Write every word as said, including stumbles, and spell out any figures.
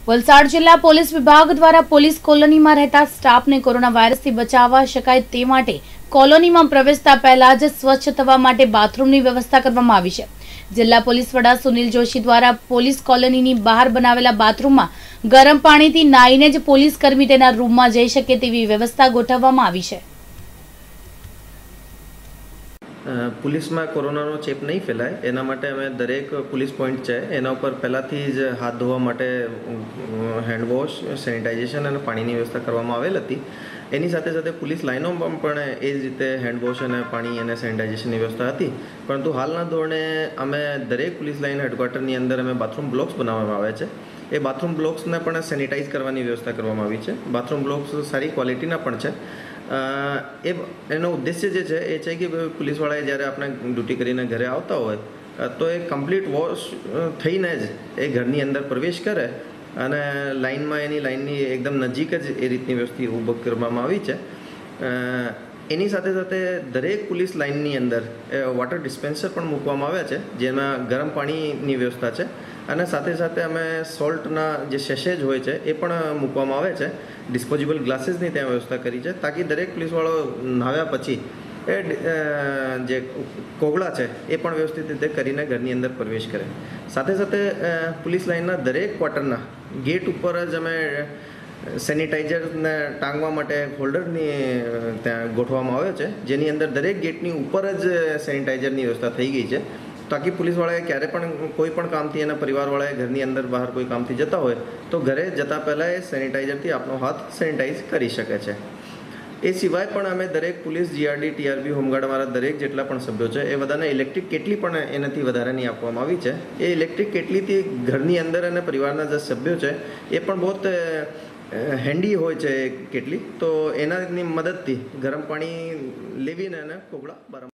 વલસાડ જિલ્લા પોલીસ વિભાગ દ્વારા પોલીસ કોલોનીમાં રહેતા સ્ટાફને કોરોના વાયરસથી બચાવવા શકાય તે માટે કોલોનીમાં પ્રવેશતા પહેલા જ સ્વચ્છ થવા માટે બાથરૂમની વ્યવસ્થા કરવામાં આવી છે। જિલ્લા પોલીસ વડા સુનિલ જોશી દ્વારા પોલીસ કોલોનીની બહાર બનાવેલા બાથરૂમમાં ગરમ પાણીથી નાહીને જ પોલીસ કર્મી તેના રૂમમાં જઈ શકે તેવી વ્યવસ્થા ગોઠવવામાં આવી છે। पुलिस में कोरोना चेप नहीं फैलाय एना माटे अमे दरेक पुलिस पॉइंट है एना पर पहलाथी ज हाथ धोवा माटे हेन्डवॉश सेनिटाइजेशन और पानी की व्यवस्था करवामां आवेल हती। एनी साथे साथे पुलिस लाइनों में पण ए ज रीते हेन्डवॉश और पानी और सेनिटाइजेशन की व्यवस्था थी। परंतु हालना धोरणे अमे दरेक पुलिस लाइन हेडक्वार्टरनी अंदर अमे बाथरूम ब्लॉक्स बनाववामां आवे छे। ए बाथरूम ब्लॉक्स ने पण सेनिटाइज करवानी व्यवस्था करवामां आवी छे। बाथरूम ब्लॉक्स सारी क्वॉलिटीना पण छे। ए एनो उद्देश्य जे छे ए छे कि पुलिसवाळाए જ્યારે આપણે ડ્યુટી કરીને ઘરે આવતા હોય તો એ કમ્પ્લીટ વોશ થઈને જ એ ઘરની અંદર પ્રવેશ કરે અને લાઇનમાં એની લાઇનની એકદમ નજીક જ એ રીતની વ્યવસ્થા ઊભી કરવામાં આવી છે। એની સાથે સાથે દરેક પોલીસ લાઇનની અંદર વોટર ડિસ્પેન્સર પણ મૂકવામાં આવ્યા છે જેમાં ગરમ પાણીની વ્યવસ્થા છે અને સાથે સાથે અમે સોલ્ટના જે સેશેજ હોય છે એ પણ મૂકવામાં આવે છે। ડિસ્પોઝેબલ ગ્લાસીસની ત્યાં વ્યવસ્થા કરી છે તાકી દરેક પોલીસવાળો નાહ્યા પછી એ જે કોગળા છે એ પણ વ્યવસ્થિત રીતે કરીને ઘરની અંદર પ્રવેશ કરે। સાથે સાથે પોલીસ લાઇનના દરેક ક્વાર્ટરના ગેટ ઉપર જ અમે સેનિટાઈઝરને ટાંગવા માટે હોલ્ડરની ત્યાં ગોઠવવામાં આવ્યો છે જેની અંદર દરેક ગેટની ઉપર જ સેનિટાઈઝરની વ્યવસ્થા થઈ ગઈ છે ताकि पुलिसवाળાએ ક્યારે પણ કોઈ પણ કામથી એના પરિવારવાળાએ ઘરની અંદર બહાર કોઈ કામથી જતા હોય તો ઘરે જતા પહેલાં એ સેનિટાઈઝરથી આપણો હાથ સેનિટાઈઝ કરી શકે છે। એ સિવાય પણ અમે દરેક પોલીસ જીઆરડી ટીઆરબી હોમગાર્ડવાળા દરેક જેટલા પણ સભ્યો છે એ બધાને ઇલેક્ટ્રિક કેટલી પણ એનાથી વધારાની આપવામાં આવી છે। એ ઇલેક્ટ્રિક કેટલીથી ઘરની અંદર અને પરિવારના જે સભ્યો છે એ પણ બહુ હેન્ડી હોય છે કેટલી, તો એનાની મદદથી ગરમ પાણી લેવીને એને કોગળા બરાબર